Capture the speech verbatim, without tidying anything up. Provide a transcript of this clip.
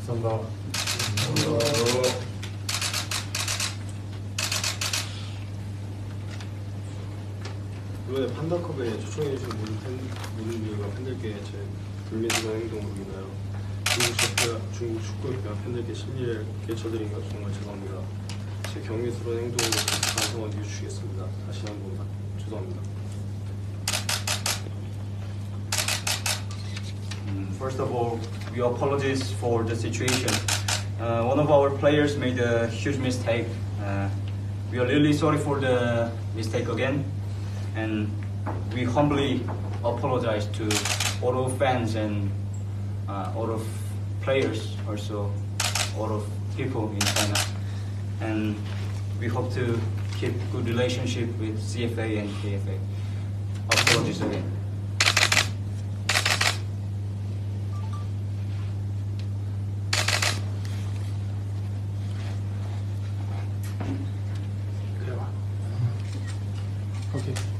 감사합니다. 이번에 판다컵에 초청해주신 모든 팬, 모든 분들과 팬들께 제 불미스러운 행동으로 인하여 중국 축구, 중국 축구협회 팬들께 심리를 끼쳐드린 것 정말 죄송합니다. 제 경미스러운 행동으로 반성을 이어주시겠습니다. 다시 한번 죄송합니다. First of all, we apologize for the situation. Uh, one of our players made a huge mistake. Uh, we are really sorry for the mistake again, and we humbly apologize to all of fans and uh, all of players, also all of people in China. And we hope to keep good relationship with C F A and K F A. Apologies again. Okay.